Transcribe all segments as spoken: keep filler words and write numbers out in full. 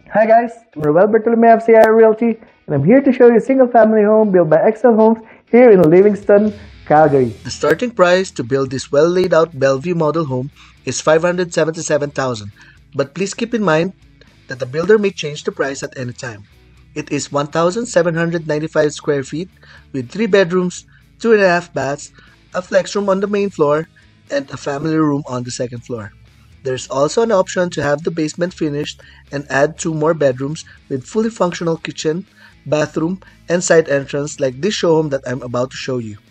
Hi guys, I'm Roel Bartolome of C I Realty, and I'm here to show you a single-family home built by Excel Homes here in Livingston, Calgary. The starting price to build this well laid out Bellevue model home is five hundred seventy-seven thousand dollars, but please keep in mind that the builder may change the price at any time. It is one thousand seven hundred ninety-five square feet with three bedrooms, two and a half baths, a flex room on the main floor, and a family room on the second floor. There's also an option to have the basement finished and add two more bedrooms with fully functional kitchen, bathroom, and side entrance like this show home that I'm about to show you.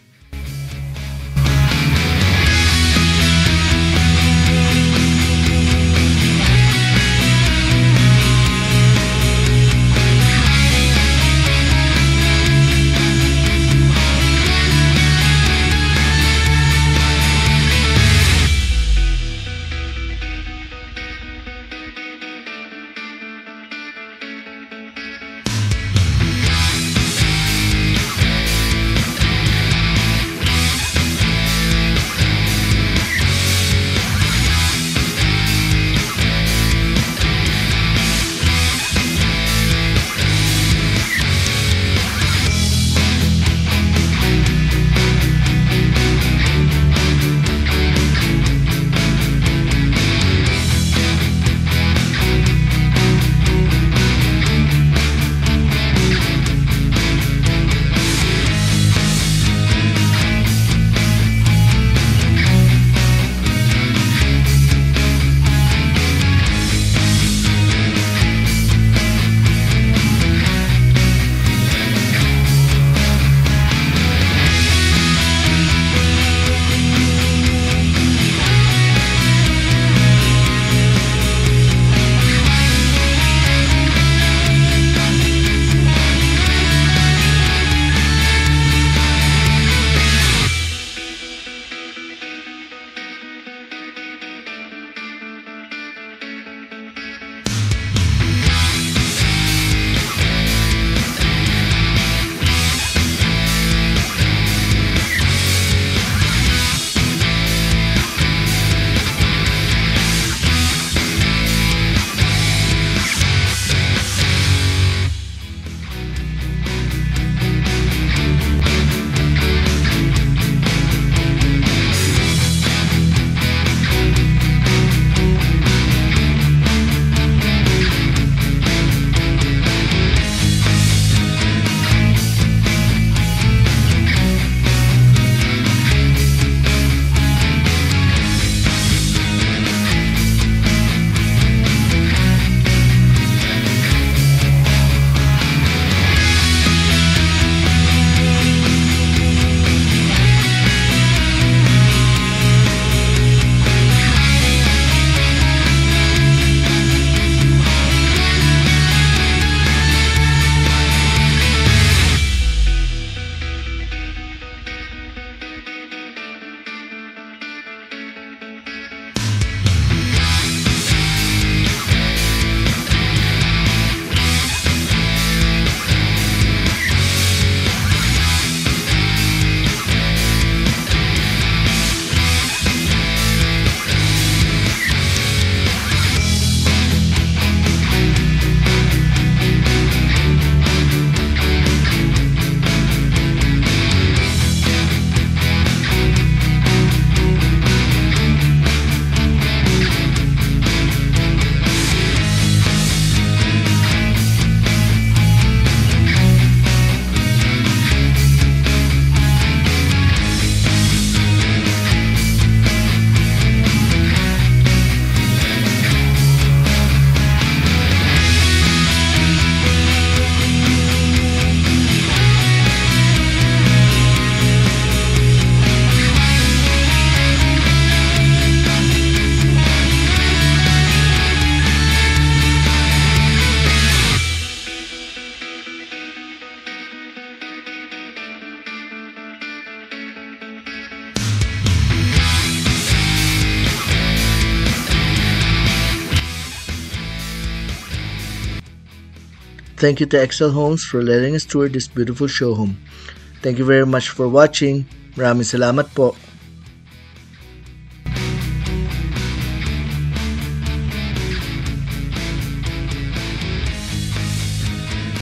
Thank you to Excel Homes for letting us tour this beautiful show home. Thank you very much for watching. Maraming salamat po.